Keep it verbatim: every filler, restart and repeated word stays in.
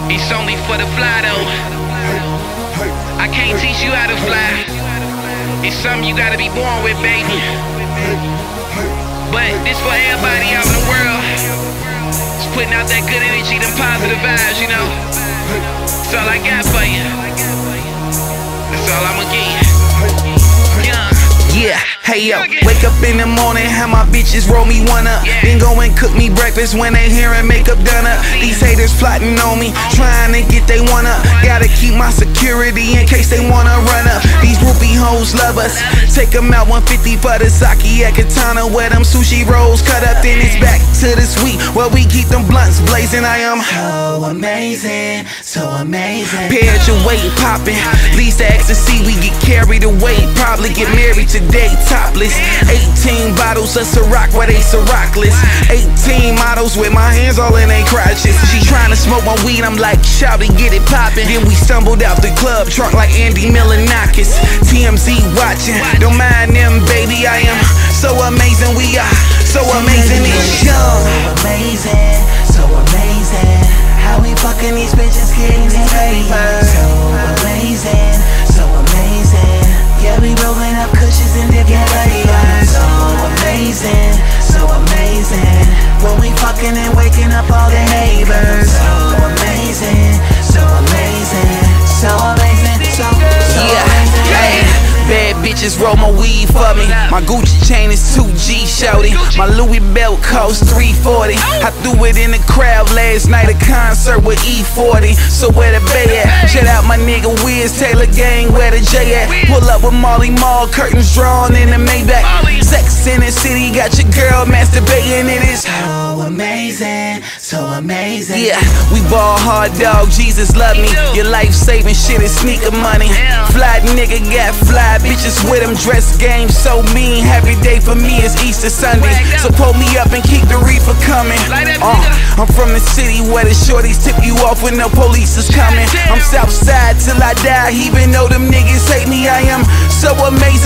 It's only for the fly though. I can't teach you how to fly. It's something you gotta be born with, baby. But this for everybody out in the world. Just putting out that good energy, them positive vibes, you know. That's all I got for you. That's all I'ma give you. Yeah. Yeah, hey yo, wake up in the morning, have my bitches roll me one up. Then go and cook me breakfast when they hair and makeup done up. These haters plotting on me, trying to get they one up. Gotta keep my security in case they wanna run up. These groupie hoes love us. Take them out one fifty for the sake at Katana, where them sushi rolls cut up. Then it's back to the suite where we keep them blunts blazing. I am so amazing, so amazing. Paired your weight popping, leads to ecstasy, we get carried away. Probably get married today, topless. Eighteen bottles of Ciroc where they Cirocless. Eighteen models with my hands all in they crotches. She trying to smoke my weed, I'm like, shout it, get it poppin'. Then we stumbled out the club, drunk like Andy Milonakis. T M Z watching, don't mind them, baby. I am so amazing, we are so amazing, it's young. So amazing, so amazing. How we fucking these bitches, getting these papers. So amazing, so amazing. Yeah, we rolling up cushions in different flavors. So amazing, so amazing. When we fucking and waking up all the neighbors. So amazing, so amazing. So amazing, so, so yeah. amazing. Hey. Bad bitches roll my weed for me. My Gucci chain is two G, shouty. My Louis belt costs three forty. I threw it in the crowd last night, a concert with E forty. So where the bay at? Shout out my nigga Wiz, Taylor Gang, where the J at? Pull up with Molly Mall, curtains drawn in the Maybach. Sex in the city, got your girl masturbating, it is so amazing, so amazing. Yeah, we ball hard, dog, Jesus love me. Your life-saving shit is sneaker money. Fly nigga got fly bitches with them, dress game so mean. Happy day for me is Easter Sunday. So pull me up and keep the reefer coming. uh, I'm from the city where the shorties tip you off when no police is coming. I'm Southside till I die, even though them niggas hate me. I am so amazing.